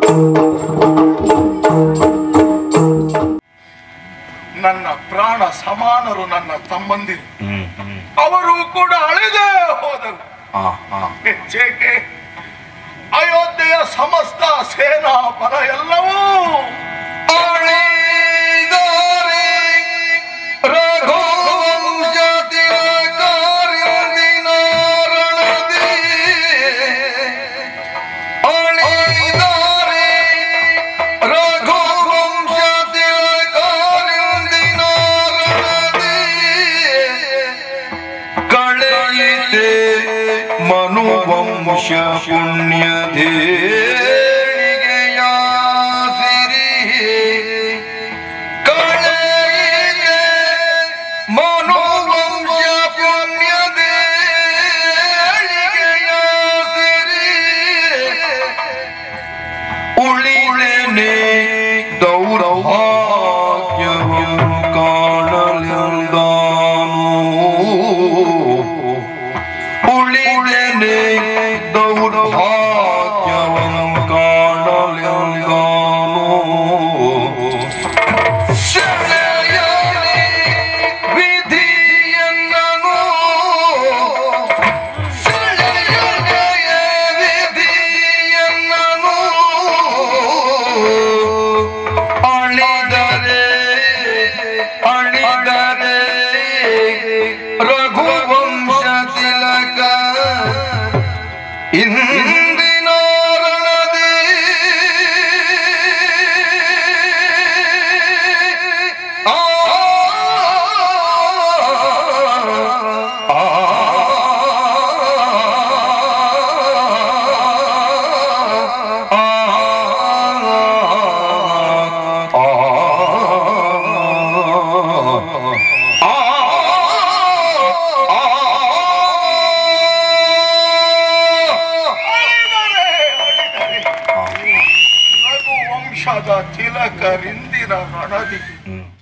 ನನ್ನ ಪ್ರಾಣ ಸಮಾನರು ನನ್ನ ತಮ್ಮಂದಿರು, ಅವರು ಕೂಡ ಅಳೆದೇ ಹೋದರು. ಹೆಚ್ಚೇಕೆ ಅಯೋಧ್ಯೆಯ ಸಮಸ್ತ ಸೇನಾ ಬಲ ಎಲ್ಲವೂ ಮನುವಂಶ ಪುಣ್ಯದೇಣಿಗೆಯ ಸಿರಿ ಕಳೆಯಿದೆ ಮನುವಂಶ ಪುಣ್ಯದೇಣಿಗೆಯ ಸಿರಿ ಉಳಿಳೆನೆ ದೌರ್ಭಾಗ್ಯವನ್ನು ಕಾಣಲಿಂದಾನು ಉಳಿಳೆನೆ ದೌರ್ಭಾಗ್ಯವನ್ನು ಕಾಣಲಿಂದಾನು ಶರಣೆಯಲಿ ವಿಧಿಯನ್ನನು ಶರಣೆಯಲಿ ವಿಧಿಯನ್ನನು ಅಳಿದರೆ ಅಳಿದರೆ ರಘುವಂಶ ತಿಲಕ ಇಂದಿನ ರಣದಿ ರಘುವಂಶದ ತಿಲಕರಿಂದಿನ ರಣದಿ